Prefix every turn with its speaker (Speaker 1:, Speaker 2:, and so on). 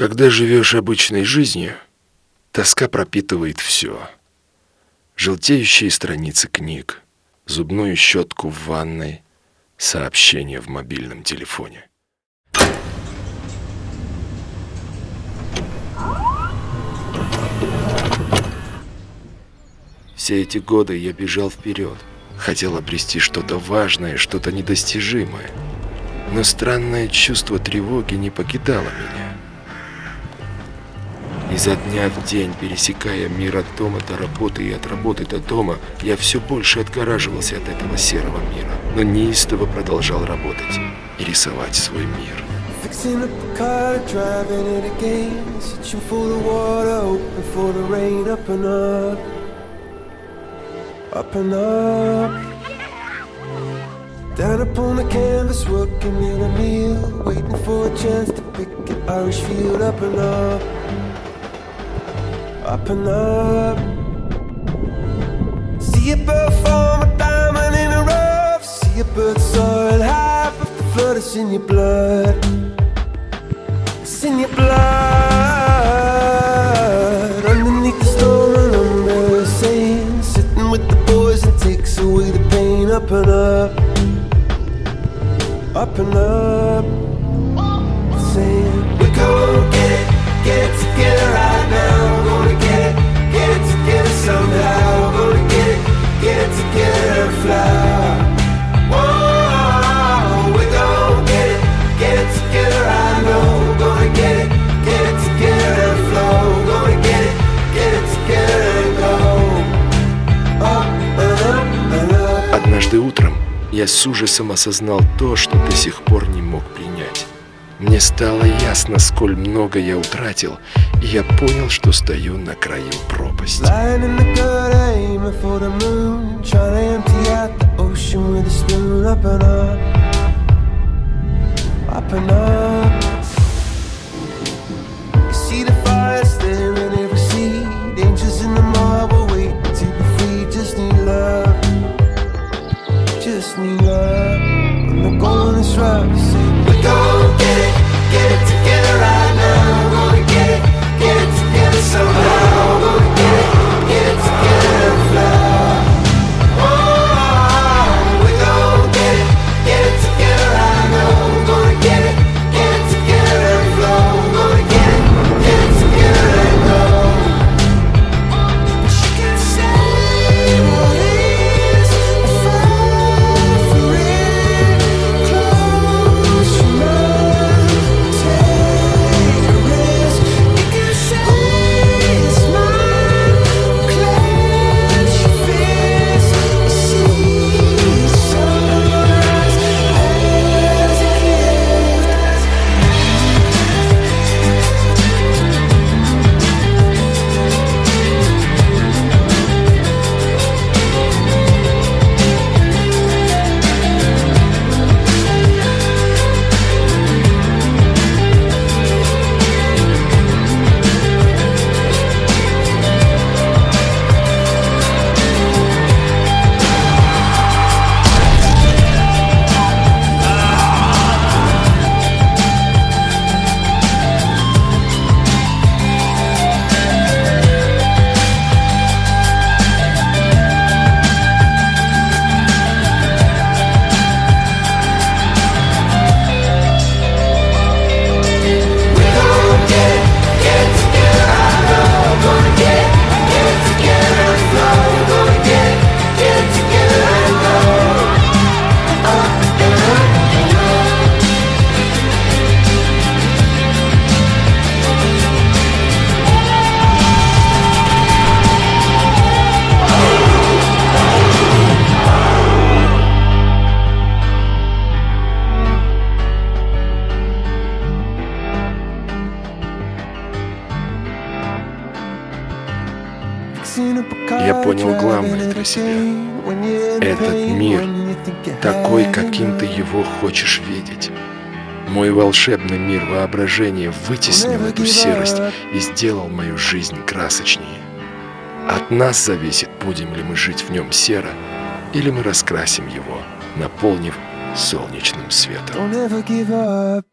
Speaker 1: Когда живешь обычной жизнью, тоска пропитывает все. Желтеющие страницы книг, зубную щетку в ванной, сообщения в мобильном телефоне. Все эти годы я бежал вперед, хотел обрести что-то важное, что-то недостижимое. Но странное чувство тревоги не покидало меня. Изо дня в день, пересекая мир от дома до работы и от работы до дома, я все больше отгораживался от этого серого мира, но неистово продолжал работать и рисовать свой мир.
Speaker 2: Down upon the canvas, working in a meal, waiting for a chance to pick an Irish field. Up and up, up and up. See a bird form a diamond in a rough. See a bird soaring high, but the flood is in your blood. It's in your blood. Underneath the storm and under the sand, sitting with the boys, it takes away the pain. Up and up. Up and up, saying we're gonna get it together right now. We're gonna get it together somehow. We're gonna get it together and fly. Whoa, we're gonna get it together right now. We're gonna get it together and flow. We're gonna get it together and go up and up and up.
Speaker 1: Однажды утром я с ужасом осознал то, что до сих пор не мог принять. Мне стало ясно, сколь много я утратил, и я понял, что стою на краю пропасти.
Speaker 2: Just need love when the going is rough. We're gonna get it together right now. We're gonna get it together somehow. We're gonna get it together and fly. Oh, we're gonna get it together right now. We're gonna get it together and flow. We're gonna get it together and go. She can say what is
Speaker 1: Я понял главное для себя. Этот мир такой, каким ты его хочешь видеть. Мой волшебный мир воображения вытеснил эту серость и сделал мою жизнь красочнее. От нас зависит, будем ли мы жить в нем серо, или мы раскрасим его, наполнив солнечным светом.